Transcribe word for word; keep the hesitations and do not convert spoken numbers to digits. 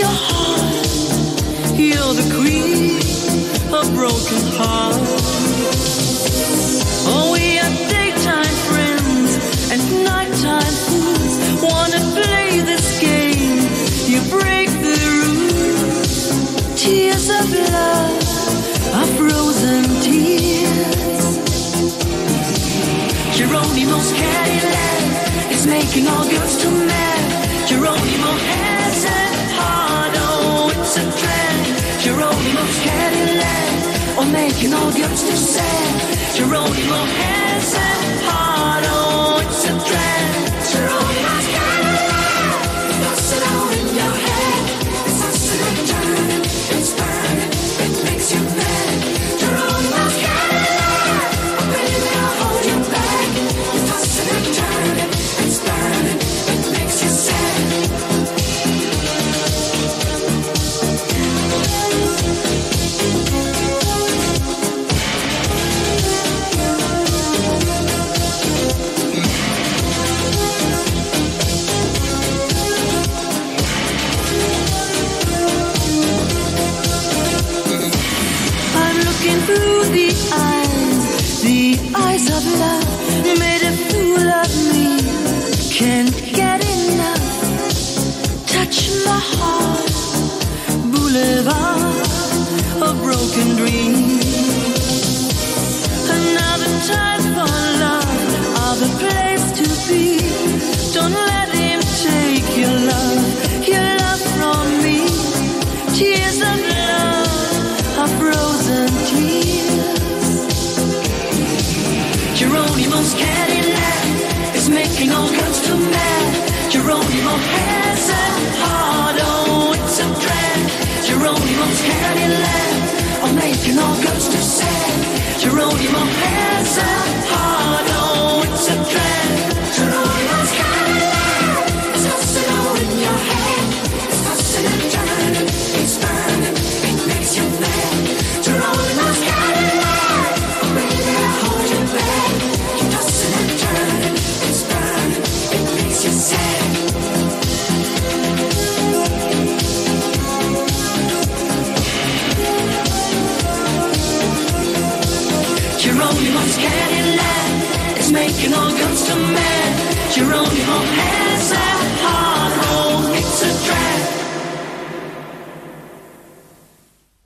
your heart. You're the queen of broken hearts. Oh, we are daytime friends and nighttime fools. Wanna play this game? You break the rules. Tears of love are frozen tears. Geronimo's Cadillac is making all girls too mad. Geronimo has a heart, oh, it's a trend. Geronimo's Cadillac, oh, making all girls too sad. Geronimo has a heart, oh, it's a trend. Geronimo's Cadillac, lost it all in your head. It's tossing and turning, it's burning, it makes you mad. Geronimo's Cadillac, oh, baby, I'll hold you back. It's tossing and turning, it's burning, it makes you sad. Through the eyes, the eyes of love, made a fool of me, can't get enough. Touch my heart, boulevard of broken dreams. Another time for love, other place to be. Don't let him take your love, your love from me. Tears of love are frozen tears. Geronimo's Cadillac is making all girls too mad. Geronimo has a heart, oh, it's a drag. Geronimo's Cadillac, oh, making all girls too sad. Geronimo has a heart, oh, it's a drag. Geronimo's Cadillac, it's tossing all in your head. It's tossing and turning, it's burning, it makes you mad. Geronimo's Cadillac, oh, baby, I'll hold you back. You're tossing and turning, it's burning, it makes you sad. Geronimo's Cadillac is making all girls too mad. Geronimo has a heart.